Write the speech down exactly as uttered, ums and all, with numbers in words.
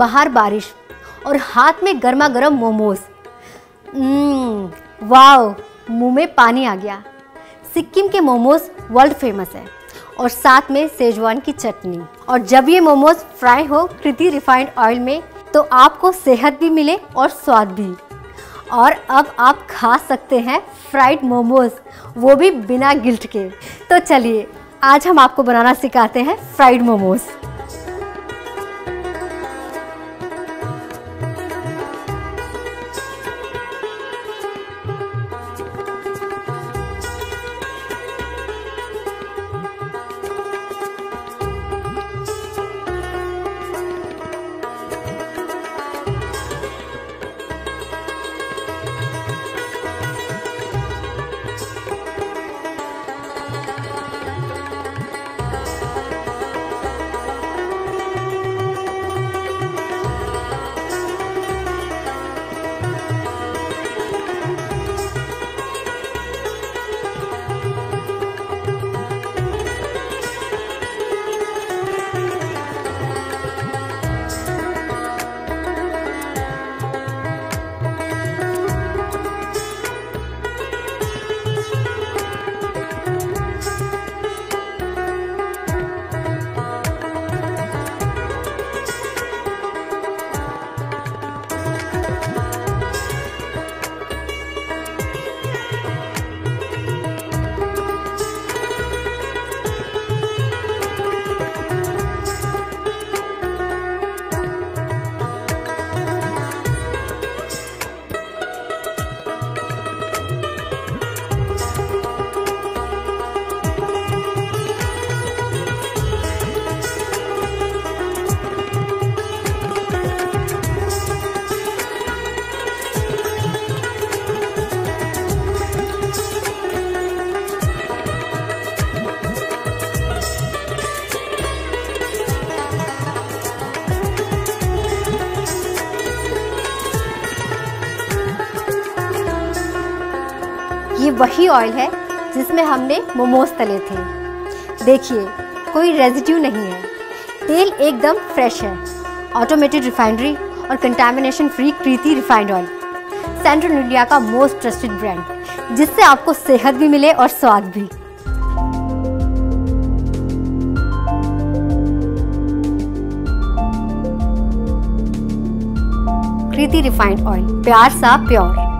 बाहर बारिश और हाथ में गर्मा गर्म मोमोज। वाओ, मुंह में पानी आ गया। सिक्किम के मोमोज वर्ल्ड फेमस है और साथ में सेजवान की चटनी। और जब ये मोमोज फ्राई हो कृति रिफाइंड ऑयल में तो आपको सेहत भी मिले और स्वाद भी। और अब आप खा सकते हैं फ्राइड मोमोज, वो भी बिना गिल्ट के। तो चलिए आज हम आपको बनाना सिखाते हैं फ्राइड मोमोज। ये वही ऑयल है जिसमें हमने मोमोज तले थे। देखिए कोई रेजिड्यू नहीं है, तेल एकदम फ्रेश है। ऑटोमेटेड रिफाइनरी और contamination free Kriti refined oil, central India का मोस्ट ट्रस्टेड ब्रांड, जिससे आपको सेहत भी मिले और स्वाद भी। कृति रिफाइंड ऑयल, प्यार सा प्योर।